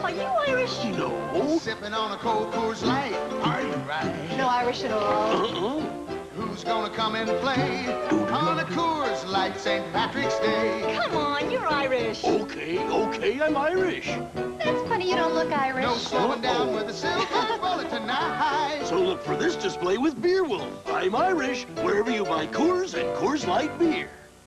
are you Irish? No. Sipping on a cold Coors Light. Are you right? No Irish at all. Who's gonna come and play on a Coors Light St. Patrick's Day? Come on, you're Irish. Okay, I'm Irish. That's funny, you don't look Irish. No slowing down with a silver bullet tonight. So look for this display with Beer Wolf. I'm Irish, wherever you buy Coors and Coors Light beer.